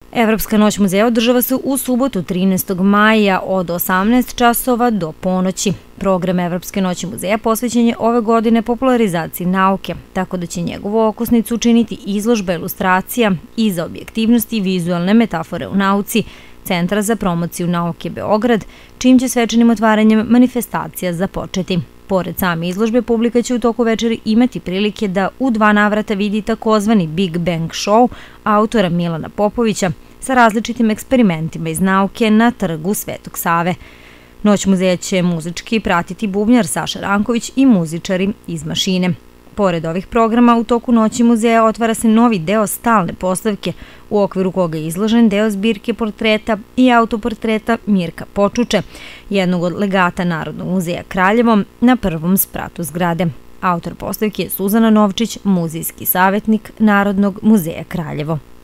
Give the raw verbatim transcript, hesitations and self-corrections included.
Evropska noć muzeja održava se u subotu trinaestog maja od osamnaest časova do ponoći. Program Evropske noći muzeja posvećen je ove godine popularizaciji nauke, tako da će njegovu okosnicu učiniti izložba ilustracija iza objektivnosti i vizualne metafore u nauci Centra za promociju nauke Beograd, čijim će svečanim otvaranjem manifestacija započeti. Pored same izložbe, publika će u toku večeri imati prilike da u dva navrata vidi takozvani Big Bang Show autora Milana Popovića sa različitim eksperimentima iz nauke na trgu Svetog Save. Noć muzeja će muzički pratiti bubnjar Saša Ranković i muzičari iz Mašine. Pored ovih programa, u toku noći muzeja otvara se novi deo stalne postavke, u okviru koga je izložen deo zbirke portreta i autoportreta Mirka Počuče, jednog od legata Narodnog muzeja Kraljevo, na prvom spratu zgrade. Autor postavke je Suzana Novčić, muzejski savjetnik Narodnog muzeja Kraljevo.